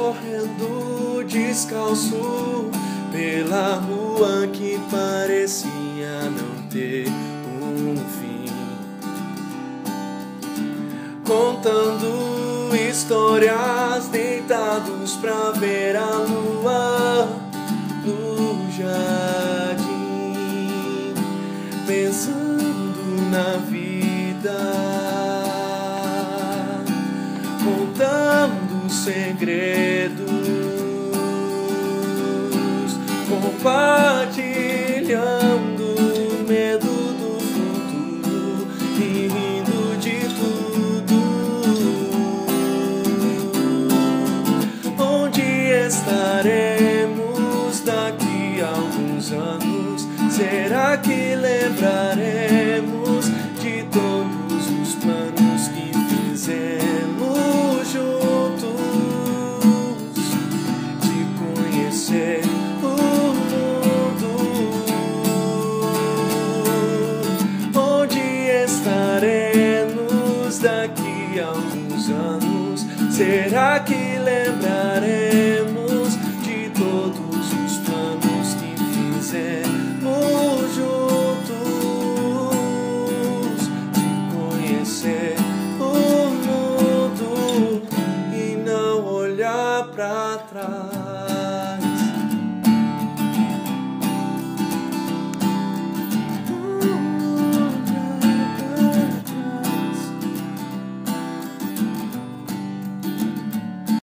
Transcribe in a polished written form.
correndo descalço pela rua que parecia não ter um fim, contando histórias, deitados pra ver a lua no jardim, pensando na vida, contando segredos, compartilhando o medo do futuro e rindo de tudo. Onde estaremos daqui a alguns anos? Será que lembraremos de todos os planos que fizemos juntos, de conhecer o mundo? Onde estaremos daqui a alguns anos? Será que lembraremos